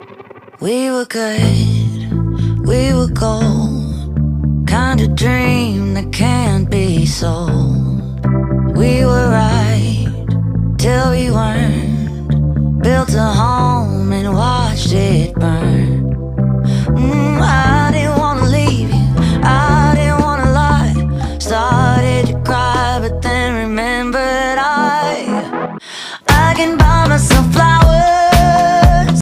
We were good, we were gold, kind of dream that can't be sold. We were right till we weren't, built a home and watched it burn. I didn't wanna leave you, I didn't wanna lie. Started to cry but then remembered I can buy